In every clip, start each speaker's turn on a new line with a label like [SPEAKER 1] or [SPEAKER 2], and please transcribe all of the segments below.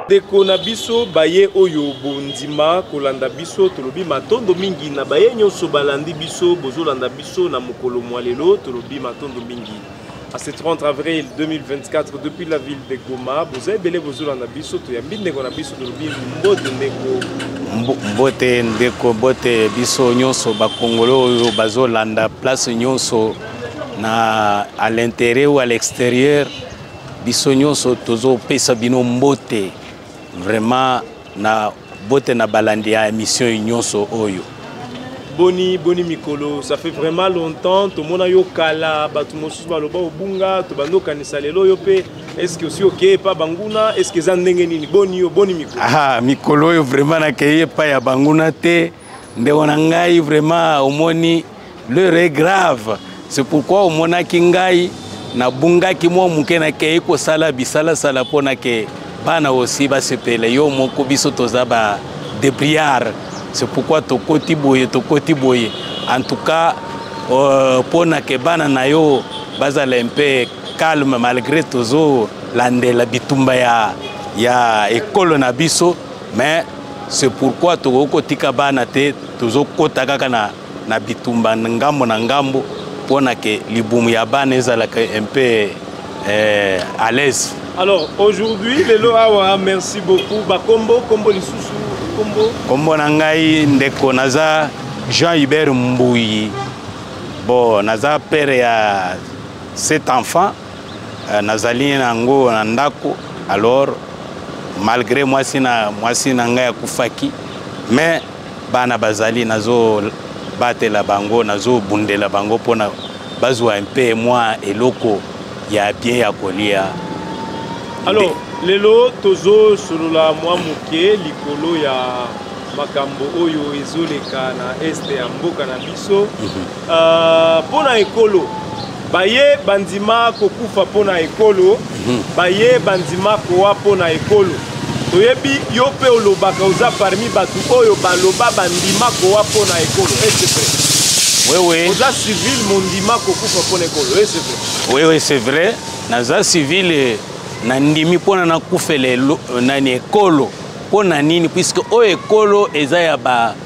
[SPEAKER 1] Deko na biso baye oyo bondima kolanda biso tolobi matondo mingi na baye nyonso balandi biso bozolanda biso na mokolo mwalelo tolobi matondo mingi. À ce 30 avril 2024 depuis la ville de Goma, vous avez belé bozolanda biso to yambi ndeko na biso tolobi mbote ndeko.
[SPEAKER 2] Mbote ndeko mbote biso nyonso bakongolo oyo bazolanda place nyonso na à l'intérieur ou à l'extérieur biso nyonso tozo pesa bino mbote. Vraiment na bote na balandi ya émission nyonso oyo.
[SPEAKER 1] Boni mikolo, ça fait vraiment longtemps to mona yo kala batu mosusu baloba obunga to bando kanisa lelo yo pe est-ce que aussi OK pa banguna est-ce que za ndenge nini boni mikolo.
[SPEAKER 2] Ah mikolo yo vraiment na keye pa ya banguna te ndeko na ngai vraiment omoni l'heure est grave. C'est pourquoi omona ki ngai na bunga ki mo muke na keye ko sala bisala sala pona ke bana aussi ba sepele yo moko biso tozaba de prière. C'est pourquoi tokoti boye. En tout cas pona ke bana na yo bazala un peu calme malgré tozo landela bitumba ya école na biso, mais c'est pourquoi toko tika bana te tozo kota kaka na bitumba ngambo na ngambo pona ke libumu ya bana ezala un peu à l'aise.
[SPEAKER 1] Alors aujourd'hui, Lelo Awa, merci beaucoup. Kombo lisusu,
[SPEAKER 2] kombo na ngai ndeko naza Jean-Hubert Mbouyi. Bon, naza père ya 7 enfants. Nazali nango na ndako. Alors malgré moi sina ngai akufaki, mais bana bazali nazo batela bango, nazo bundela bango pona bazwa un peu moi eloko ya bien ya kolia.
[SPEAKER 1] Alors, lelo tozo solula mwa muke likolo ya makambo oyo ezoleka na este ya mboka na biso. Pona ekolo, baye bandima kokufa pona ekolo, baye bandima kowa pona ekolo. Toyebi yo pe olobaka oza parmi batu oyo baloba bandima kowa pona ekolo. Est-ce vrai?
[SPEAKER 2] Oui.
[SPEAKER 1] Oza civil mondima kokufa pona ekolo. Est-ce vrai?
[SPEAKER 2] Oui, c'est vrai. Naza civil nandimi pona na kufele nani ekolo pona nini puisque o ekolo eza ya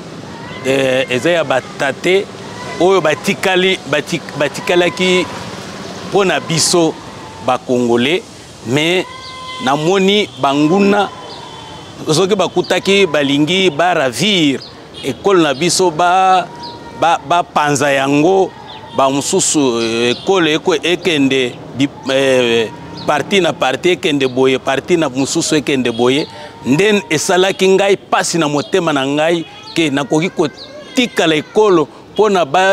[SPEAKER 2] ba tate oyo batikalaki pona biso ba congolais, mais namoni banguna soki bakutaki balingi ba ravir ekolo na biso ba panza yango ba mususu ekolo ekende parti na parti ekende boye parti na mususu ekende boye nden esalaki ngai pasi na motema na ngai ke nakoki kotikala ekolo pona ba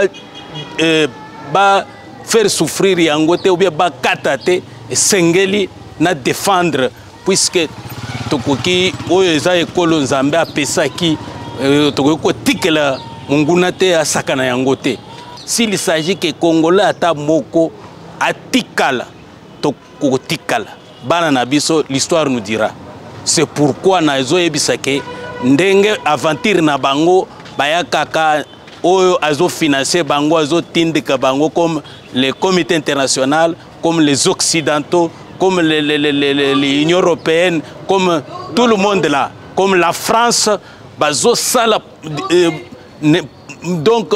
[SPEAKER 2] faire souffrir yango te ou bien ba kata te esengeli na défendre puisque tokoki oyo eza ekolo nzambe apesaki tokoki kotikela monguna te asakana yango te. S'il s'agit que Congolais ata moko atikala kotikala bana na biso, l'histoire nous dira. C'est pourquoi na ezo ebisake ndenge aventure na bango baya kaka oyo azo financer bango azo tindika bango comme les comités internationaux, comme les occidentaux, comme l'Union européenne, comme tout le monde là, comme la France bazo sala donc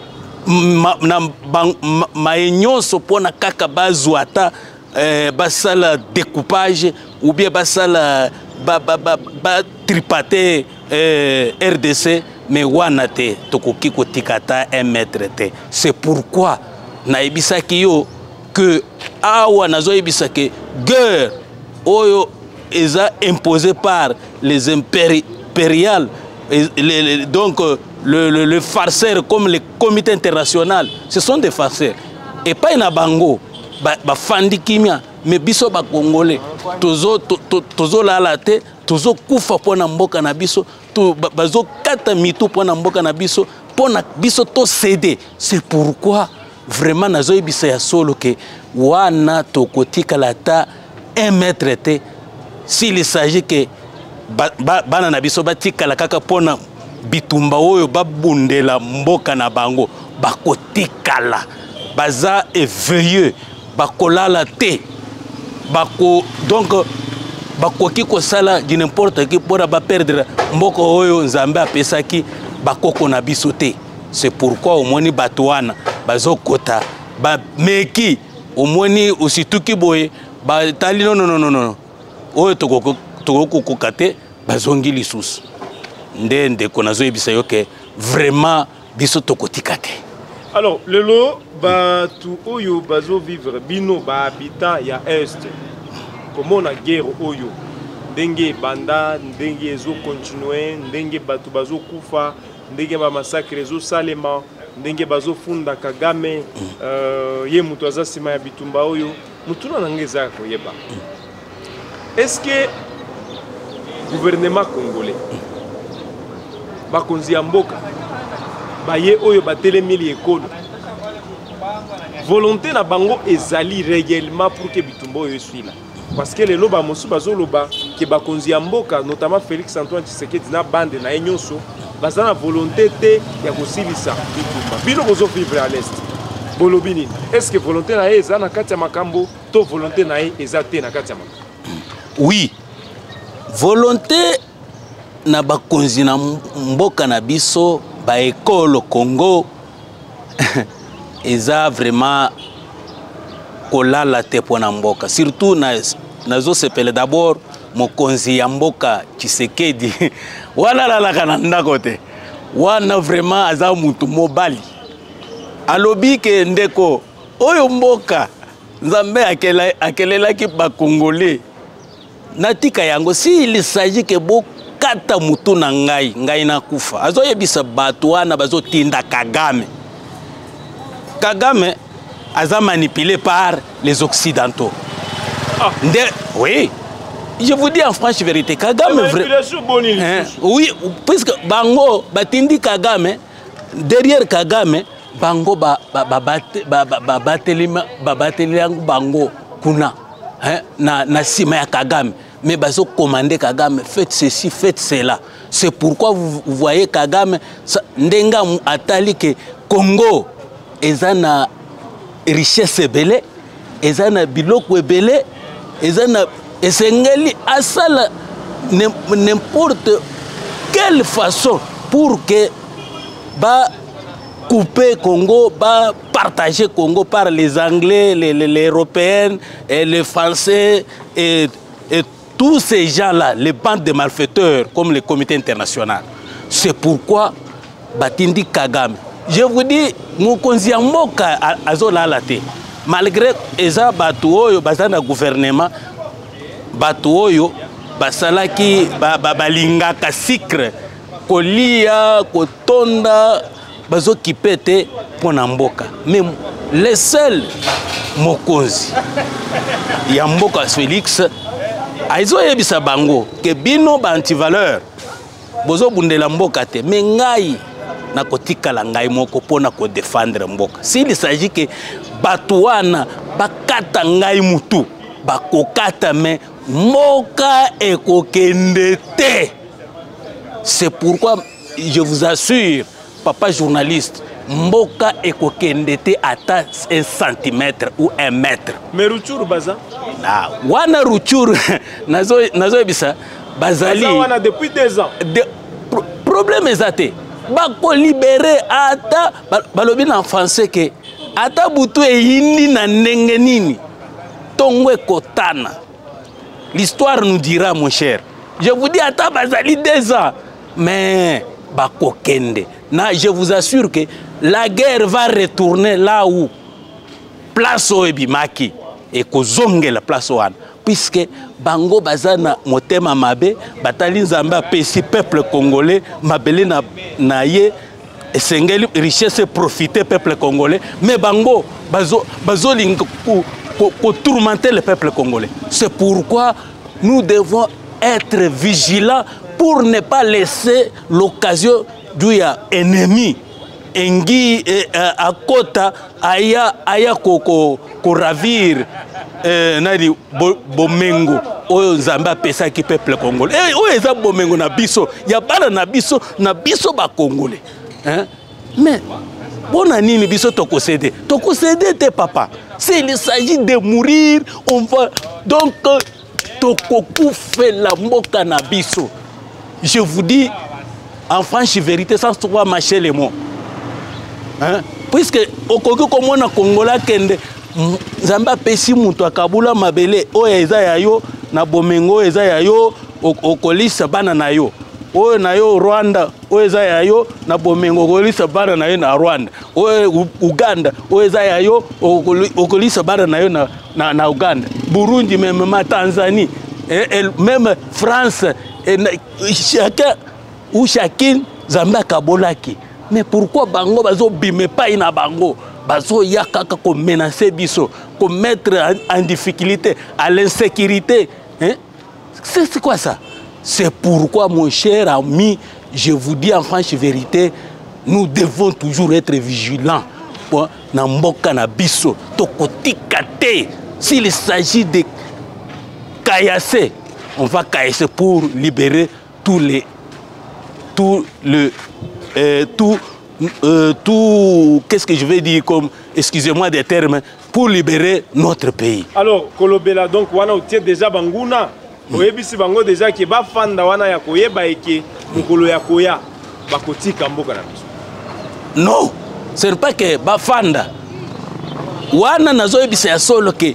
[SPEAKER 2] ma nyonso pona kaka bazwata basala découpage ou bien basala tripater RDC, mais wana te tokoki kotikata 1 mètre te. C'est pourquoi na ebisaki yo que awa nazo ebisaki guerre oyo eza imposé par les impériales, donc le farceur comme le comité international, ce sont des farceurs et pas na bango ba fandi kimia, mais biso ba congolais tozo lala te tozo kufa pona mboka na biso bazo kata mitu pona mboka na biso pona biso to céder. C'est pourquoi vraiment nazo ebisa ya solo ke wana tokotika lata 1 mètre te. S'il s'agit que bana na biso batikala kaka pona bitumba oyo babundela mboka na bango bakotikala baza éveilleux bakolala te bako donc bakoki kosala du n'importe qui pour ba perdre mboko oyo nzambe apesaki bakoko na biso te. C'est pourquoi omoni bato wana bazokota ba meki omoni osituki boye batali non oyo tokokokaka te bazongi lisusu nde ndeko nazoyebisa yo ke vraiment biso tokotika te.
[SPEAKER 1] Alors lelo batu oyo bazo vivre bino ba habitant ya est comment na guerre oyo ndenge banda ndenge ezo continuer ndenge batu bazo kufa ndenge ba massacre ezo salema ndenge bazo funda Kagame ye mutu aza sima ya bitumba oyo mutuna nangeza koyeba. Est-ce que gouvernement congolais bakonzi ya mboka baye oyo batelemeli ekolo volonté na bango ezali réellement pour que bitumba oyo eswila? Parce que les loba mosu bazoloba ke bakonzi ya mboka notamment Félix Antoine Tshisekedi na bande na enyonso baza na volonté te ya kosilisa bitumba bino bozo vivre à l'est bolobi nini? Est-ce que volonté na eza na kati ya makambo to volonté na eza te na kati ya makambo?
[SPEAKER 2] Oui, volonté na bakonzi na mboka na biso ba ekolo Congo eza vraiment kolala te pona mboka, surtout nazo sepele d'abord mokonzi ya mboka Tshisekedi wana lalaka na ndako te wana vraiment aza mutu mobali alobi ke ndeko oyo mboka nzambe akelelaki ba Congolais natika yango si il s'agit que bokata mutu na ngai na kufa azoyebisa bato wana bazotinda Kagame aza manipulé par les occidentaux. Oui, je vous dis en franche vérité, Kagame oui, puisque bango batindi Kagame derrière Kagame bango bateli bango kuna na sima ya Kagame, mais bazo commander Kagame, faites ceci, faites cela. C'est pourquoi vous voyez Kagame ndenga atali ke Congo ezana richesse ebele, ezana biloko ebele, ezana esengeli asala n'importe quelle façon pour que ba couper Congo, ba partager Congo par les Anglais, les Européens, et les Français et tous ces gens-là, les bandes de malfaiteurs comme le comité international. C'est pourquoi Batindi Kagame. Je vous dis, mon konzi mboka azola late. Malgré eza batu oyo bazana gouvernement, batu oyo basalaki balingaka sikre kolia kotonda bazo kipete pona mboka. Mais les seuls mokonzi ya mboka Félix aizo yebisa bango ke bino ba antivaleur bozo bundela mboka te mais ngai na kotikala ngai moko pona ko défendre mboka. S'il s'agit que batuana bakata ngai mutu bakokata mais moka ekokende te. C'est pourquoi je vous assure, papa journaliste, mboka ekokende te ata 1 centimètre ou 1 mètre.
[SPEAKER 1] Mais Ruchuru baza?
[SPEAKER 2] Ah, wana Ruchuru nazo ebisa bazali
[SPEAKER 1] wana depuis 2 ans.
[SPEAKER 2] Problème ezate. Bako libéré ata balobi na français que ata butu eyindi na ndenge nini tongo ekotana. L'histoire nous dira, mon cher. Je vous dis ata bazali 2 ans mais bako kende. Na je vous assure que la guerre va retourner là où place oebimaki et kozonge la place wana puisque bango bazana motema mabe batali nzambe apesi peuple congolais mabele na ye esengeli richesse profiter peuple congolais mais bango bazo linga ko tourmenter le peuple congolais. C'est pourquoi nous devons être vigilants pour ne pas laisser l'occasion du ennemi engi à kota aya ko ravir nadi bomengo oyo nzambe apesa ki peuple congolais oyo eza bomengo na biso ya bana na biso ba congolais hein. Mais bona nini biso tokosede te papa. S'il s'agit de mourir, on va donc tokokufela mboka na biso. Je vous dis en franche vérité sans pouvoir mâcher les mots. Hein? Puisque okoki komona Kongola kende Nzamba pesi mutu akabula mabele oyo eza ya yo na bomengo eza ya yo okolisa bana na yo. Oyo na yo Rwanda oyo eza ya yo na bomengo okolisa bana na yo na Rwanda. Oyo Uganda oyo eza ya yo okolisa bana na yo na Uganda. Burundi même Tanzanie même France chacun ou chacune Nzamba kabolaki. Mais pourquoi bango bazo bime pas ina bango bazo yakaka ko menacer biso ko mettre en difficulté à l'insécurité hein? C'est quoi ça? C'est pourquoi mon cher ami, je vous dis en franche vérité, nous devons toujours être vigilants pour na mboka na biso tokotika te. S'il s'agit de caillasser, on va caillasser pour libérer qu'est-ce que je vais dire comme, excusez-moi des termes, pour libérer notre pays.
[SPEAKER 1] Alors, Kolobela, donc, wana outie déjà banguna, oyebisi bango déjà ki ba fanda wana ya koyeba eke mukolo ya koya bakotika mboka na biso.
[SPEAKER 2] Non, ce n'est pas que ba fanda wana nazo yebisa ya solo ke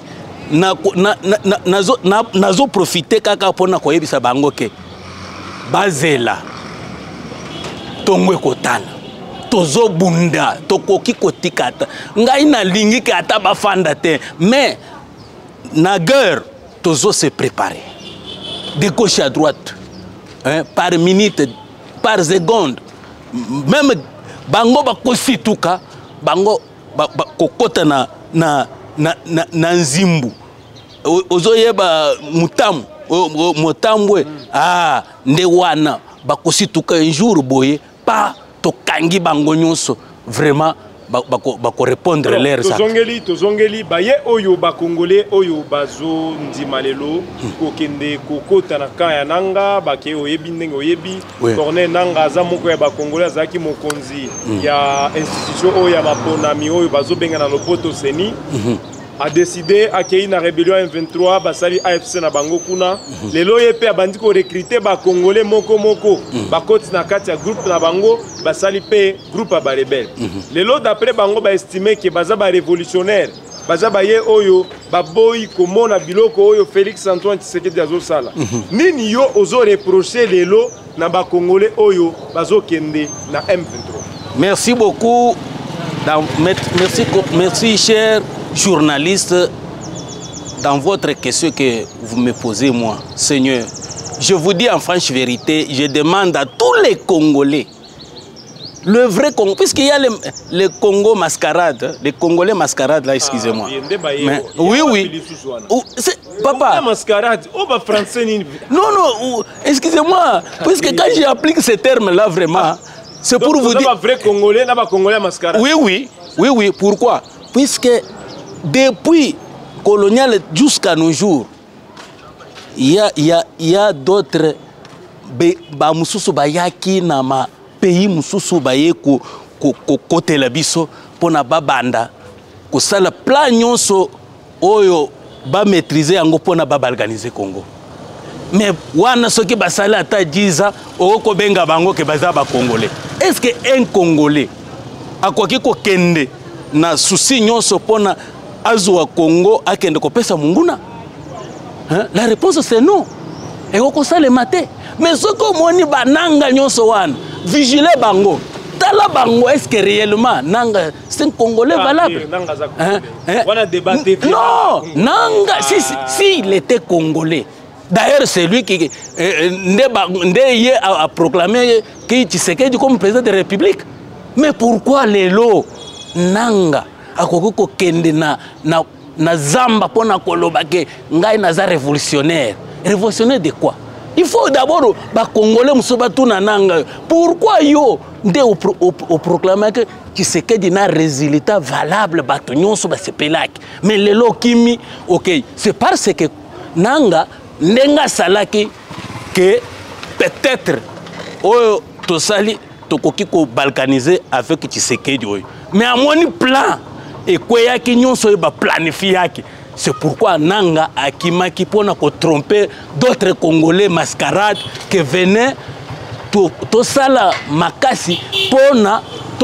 [SPEAKER 2] nazo profiter kaka pona koyebisa bango ke bazela tongwe kotana tozo bunda tokoki kotikata ngai na lingi ke ata bafanda te mais na guerre tozo se préparer de gauche à droite hein, par minute par seconde même bango bakosituka bango kokota na nzimbu ozoyeba mutambwe nde wana bakosituka un jour boye pas tokangi bango nyonso vraiment bako répondre l'air ça
[SPEAKER 1] tozongeli baye oyo ba congolais oyo bazo ndima lelo kokende kokota na kaya nanga bake oyebi ndenge oyebi Corneille nanga aza moko ya ba congolais azaki mokonzi ya institution oyo ya maponami oyo bazo benga na lopoto seni a décidé à qu'il y ait une rébellion M23 basali AFC na bango kuna lelo yepe abandi ko recruter ba congolais moko ba koti na kati ya groupe na bango basali pe groupe ba rebelle lelo d'après bango ba estimer que baza ba révolutionnaire baza ba ye oyo ba boy komona biloko oyo Félix Antoine Tshisekedi azo sala nini yo ozo reprocher lelo na ba congolais oyo bazo kende na M23.
[SPEAKER 2] Merci beaucoup merci cher journaliste, dans votre question que vous me posez, moi, Seigneur, je vous dis en franche vérité, je demande à tous les Congolais, le vrai Congo, puisqu'il y a le Congo mascarade, les Congolais mascarade là, excusez-moi. Oui. Papa.
[SPEAKER 1] Mascarade,
[SPEAKER 2] non, excusez-moi, puisque quand j'applique ces termes-là, vraiment, c'est pour vous dire.
[SPEAKER 1] Vrai Congolais, là, Congolais mascarade.
[SPEAKER 2] Oui, pourquoi? Puisque depuis colonial jusqu'à nos jours, il y a d'autres mususu bayaki na ma pays mususu baye ko côté la biso pona babanda ko sala plan nyonso oyo ba maîtriser yango pona ba organiser Congo. Mais wana soki basala ata 10 ans oko benga bango ke baza ba congolais. Est-ce que un congolais akoki ko kende na souci nyonso pona azwa Congo akende kopesa munguna? Hein? La réponse c'est non. Et oko sale maté. Mais ce que moni bananga nyonso wana vigiler bango. Tala bango est-ce que réellement nanga c'est un Congolais valable? Non, nanga si il était Congolais. D'ailleurs c'est lui qui a proclamé qu'il Tshisekedi comme président de la République. Mais pourquoi les lots nanga akoko kende na zamba pona kolobake ngai naza révolutionnaire de quoi? Il faut d'abord ba congolais musoba tuna nanga pourquoi yo nde au proclamer que Tshisekedi na résultat valable bato nyonso ba sepelaki mais les lots kimi OK c'est parce que nanga ndenga salaki que peut-être oyo tosali tokoki ko balkaniser avec Tshisekedi oyo mais à mon plan et quoi yaki nyonso ba planifiaki C'est pourquoi Nanga akimaki pona ko tromper d'autres Congolais mascarades que venaient to sala makasi pona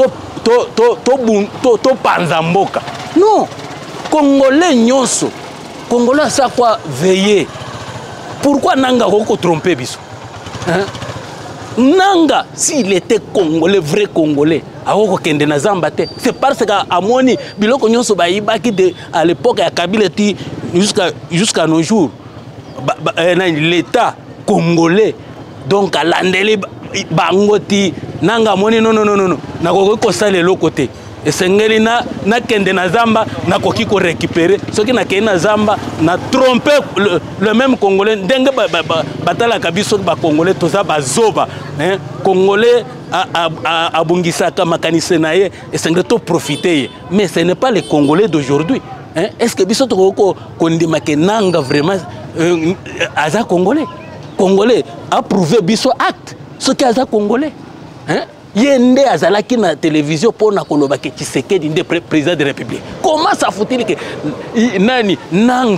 [SPEAKER 2] to panzamboka. Non, Congolais nyonso, Congolais ça quoi veiller. Pourquoi Nanga ko tromper biso? Hein? Nanga, s'il était Congolais, vrai Congolais, c'est parce qu'à Amoni, biloko nyonso ba ibaki à l'époque à Kabila jusqu'à nos jours, l'État congolais, donc à l'andeli bangoti, Nanga moni non, na ko sale l'autre côté. Et sengeli na kende na zamba na koki ko récupérer ce qui na kende na zamba na tromper le même Congolais ndenge batala kabiso ba Congolais toza bazoba hein Congolais abungisaka makanise na ye et sengeli to profiter mais ce n'est pas les Congolais d'aujourd'hui hein est-ce que biso to ko ndima ke Nanga vraiment aza Congolais a prouvé biso acte ce qui aza Congolais hein Yende azalaki na télévision pour na koloba ke Tshisekedi ndé président de la République. Comment ça faut-il que nani Nanga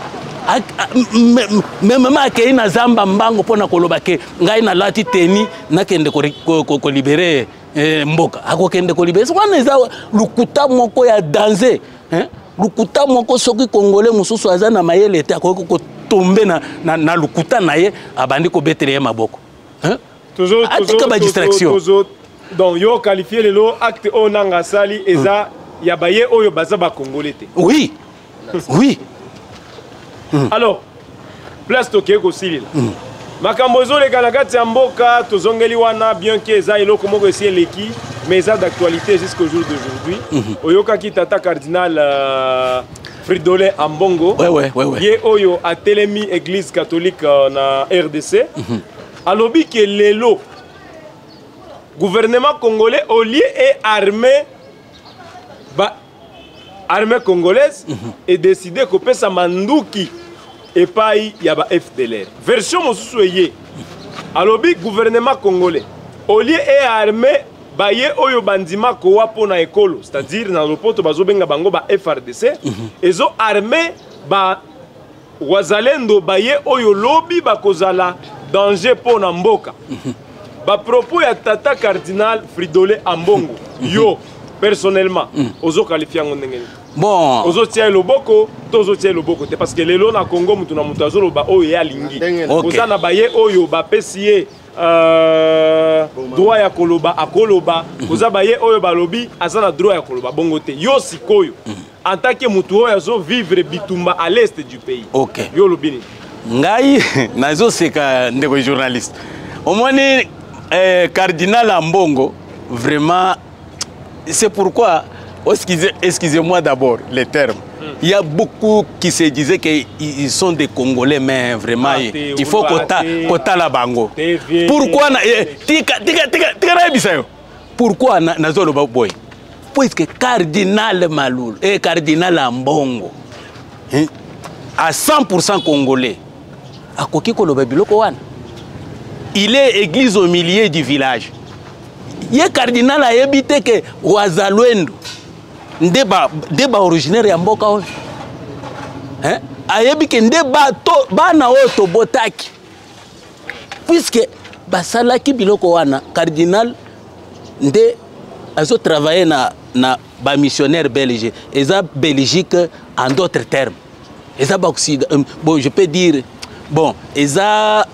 [SPEAKER 2] même akei na zamba mbango pour na koloba ke ngai na lati teni na kende ko libérer mboka. Ako kende ko libérer. Wana eza lukuta moko ya danger, hein? Lukuta moko soki Congolais mususu aza na mayele te ako ko tomber na lukuta na ye abandi ko betere maboko. Hein?
[SPEAKER 1] Toujours distraction. Donc yo qualifié le lot acte o Nanga sali eza yabaye oyo baza ba Congolais.
[SPEAKER 2] Oui. Oui.
[SPEAKER 1] Alors place toke ko silila. Makambo zo le kanakati ya mboka tozongeli wana bien que eza eloko moko esi eleki mais eza d'actualité jusqu'au jour d'aujourd'hui. Oyoka ki tata cardinal Fridolin Ambongo.
[SPEAKER 2] Ouais.
[SPEAKER 1] Ye oyo a telemi église catholique na RDC. Alobi que lelo gouvernement congolais au lieu et armée congolaise et décidé que pesa manduki et pas y a ba FDLR version mosusu eye alobi gouvernement congolais au lieu et armée baye oyo bandima ko wapo na ekolo c'est-à-dire na lopoto bazobenga bango ba FRDC ezo armée ba wazalendo baye oyo lobi bakozala danger pour na mboka. Ba propos ya tata cardinal Fridolin Ambongo yo personnellement ozo qualifier ngondengeni.
[SPEAKER 2] Bon,
[SPEAKER 1] ozo tia loboko tozo tia loboko te parce que lelo na Congo mutu na mutu azolo ba oyo ya lingi. Oza na baye oyo ba pesier droit ya koloba akoloba oza baye oyo balobi azana droit ya koloba bongo te yo sikoyo en tant que mutu oyo azo vivre bitumba à l'est du pays.
[SPEAKER 2] OK.
[SPEAKER 1] Yo lobini.
[SPEAKER 2] Ngai nazo seka ndeko journaliste. Au moins cardinal Ambongo vraiment c'est pourquoi excusez-moi d'abord les termes. Il y a beaucoup qui se disaient qu'ils sont des Congolais mais vraiment il faut kota la bango. Pourquoi pourquoi nazo loba boy? Puisque cardinal Maloul et cardinal Ambongo à 100% congolais à koki koloba biloko wana. Il est église au milieu du village. Il est cardinal a habité que Wazalwendo ndeba originaire ya mboka oyo. Hein? A habité ndeba bana oto botaki. Puisque basalaki biloko wana cardinal nde azo travailler na ba missionnaire belge. Eza Belgique en d'autres termes. Eza ba bon je peux dire bon eza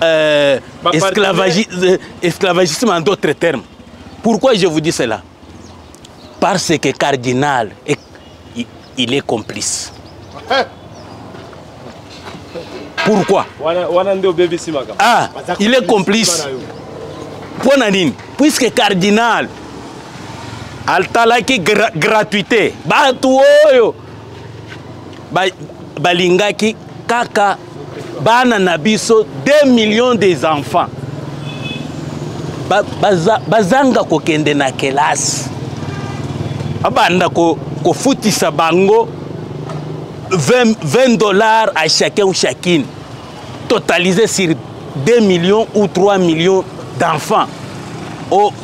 [SPEAKER 2] esclavagisme en d'autres termes. Pourquoi je vous dis cela? Parce que cardinal, il est complice. Pourquoi? Ah, il est complice. Puisque cardinal, altalaki gratuité, batuoyo, balingaki kaka. Bana nabiso 2 millions des enfants. Bazanga ko kende na kelasi. Abanda ko futisa bango $20 à chacun ou chacune. Totalisé sur 2 millions ou 3 millions d'enfants.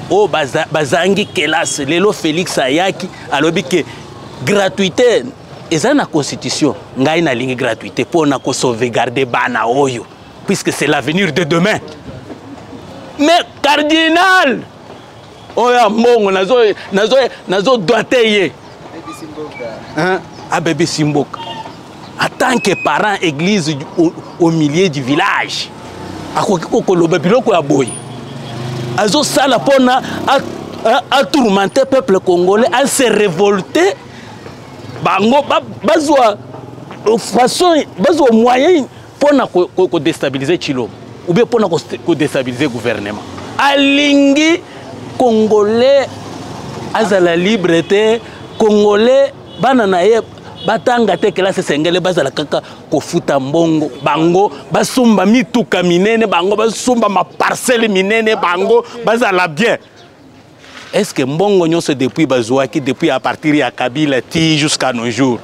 [SPEAKER 2] Bazangi kelasi. Lelo Félix Ayaki alobi que gratuité eza na constitution ngai na ligne gratuité pour na ko sauvegarder bana oyo puisque c'est l'avenir de demain. Mais cardinal oya mbongo nazo doiteye hein a bébé Simboka en tant que parent église au milieu du village akoki kokoloba biloko ya boy azo sala pona a tourmenter peuple congolais à se révolter bango bazwa façon bazwa moyen pona ko déstabiliser Chilombo ou bien pona ko déstabiliser gouvernement alingi congolais azala liberté congolais bana na ye batanga te classe sengele bazala kaka kofuta mbongo bango basumba mituka minene bango basumba ma parcelle minene bango bazala bien. Est-ce que mbongo nyonso depuis bazwaki depuis à partir ya Kabila ti jusqu'à nos jours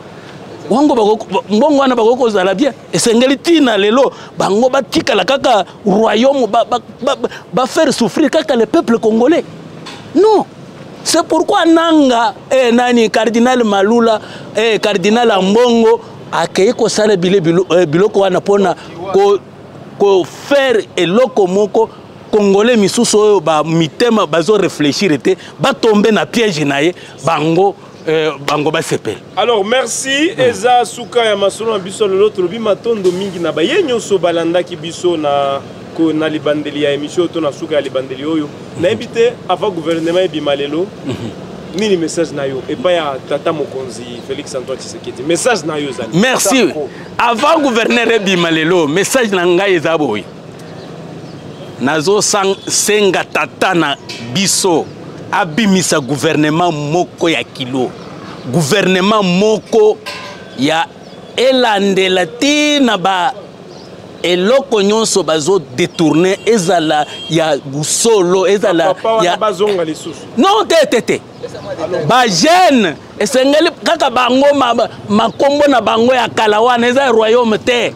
[SPEAKER 2] mbongo wana bakoko zala bien esengeli tina lelo bango batika la kaka royaume ba faire souffrir kaka le peuple congolais? Non. C'est pourquoi nanga nani cardinal Malula cardinal Mbongo akei ko sala biloko wana pona ko faire eloko moko congolais misusu oyo ba mitema bazo réfléchir était ba tomber na piège naye bango ba sepel.
[SPEAKER 1] Alors merci eza suka ya masolo na biso l'autre bi matondo mingi na bayenyo so balanda ki biso na na libandeli ya émission to na suka ya libandeli oyo na invité avant gouvernement bimalelo nini message na yo et pas ya tata mokonzi Félix Antoine Tshisekedi message na yo zali.
[SPEAKER 2] Merci avant gouverneur bimalelo message na ngai eza boy nazo senga tata na biso abimisa gouvernement moko ya kilo gouvernement moko ya elandela tina ba eloko nyonso bazo détourner ezala ya busolo ezala ya
[SPEAKER 1] bazonga lisusu
[SPEAKER 2] non tete ba jeune esengeli kaka bango makombo na bango ya kalawana eza royaume te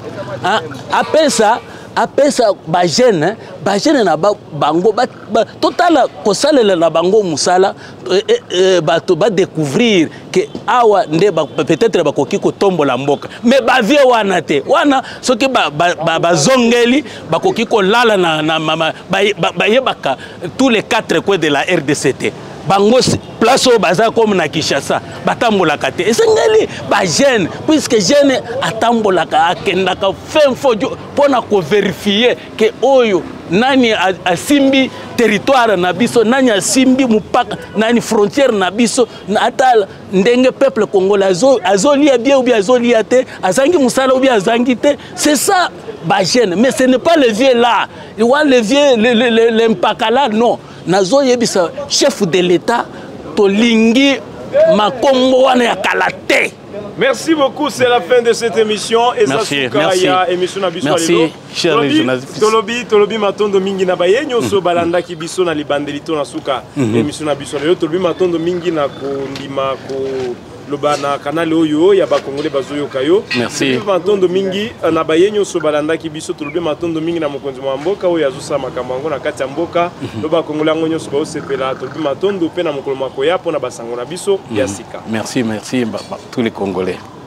[SPEAKER 2] apesa ba jeune na bango total kosalela na bango musala bato ba découvrir que awa nde peut-être bakoki ko tombola mboka mais ba vie wana te wana soki bazongeli bakoki ko lala na bayebaka tous les 4 coins de la RDCT bango place au baza comme na Kinshasa batambolaka te esengeli ba jeune puisque jeune atambolaka akendaka fin fojo pona ko vérifier que oyo nani asimbi territoire na biso nani asimbi mupaka nani frontière na biso ata ndenge peuple congolais azolia bien ou bien azolia te azangi musala ou bien azangi te c'est ça ba jeune mais ce n'est pas le vieux là le vieux l'impaka là non nazo yebisa chef de l'état tolingi makombo wana ya kalate.
[SPEAKER 1] Merci beaucoup, c'est la fin de cette émission. Et
[SPEAKER 2] merci,
[SPEAKER 1] merci,
[SPEAKER 2] cher journaliste.
[SPEAKER 1] Tolobi matondo mingi na bayenyo so balanda ki biso na libandelito na suka émission na biso lelo tolobi matondo mingi na ko ndima ko lobana kanale oyo ya ba congolais bazoyo kayo.
[SPEAKER 2] Merci.
[SPEAKER 1] Tolobi matondo mingi na bayenyo so balanda ki biso tolobi matondo mingi na mokonzi wa mboka oyo azusa makambo ngo na kati ya mboka loba congolais ngo nyoso ba sepela tolobi matondo pe na mokolo makoya pona basango na biso ya sika.
[SPEAKER 2] Merci tous les Congolais.